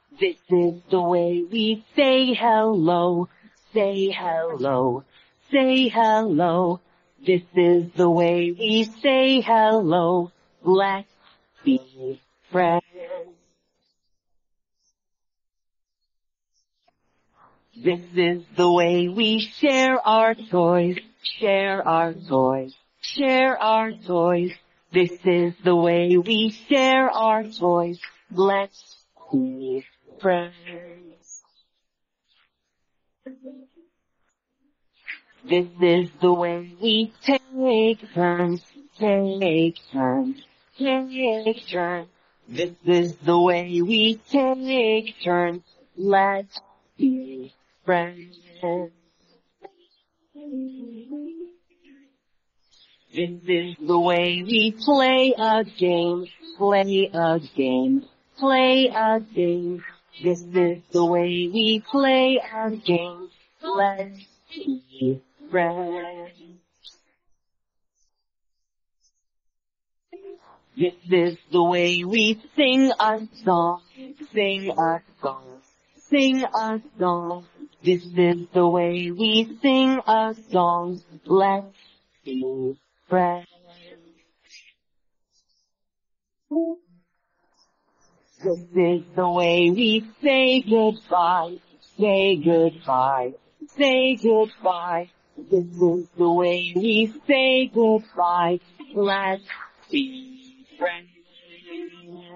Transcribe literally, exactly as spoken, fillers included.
This is the way we say hello. Say hello. Say hello. This is the way we say hello. Let's be friends. This is the way we share our toys. Share our toys. Share our toys. This is the way we share our toys. Let's be friends. This is the way we take turns, take turns, take turns. This is the way we take turns. Let's be friends. This is the way we play a game, play a game, play a game. This is the way we play a game. Let's be friends. This is the way we sing a song, sing a song, sing a song. This is the way we sing a song. Let's be friends. This is the way we say goodbye, say goodbye, say goodbye. This is the way we say goodbye. Let's be friends.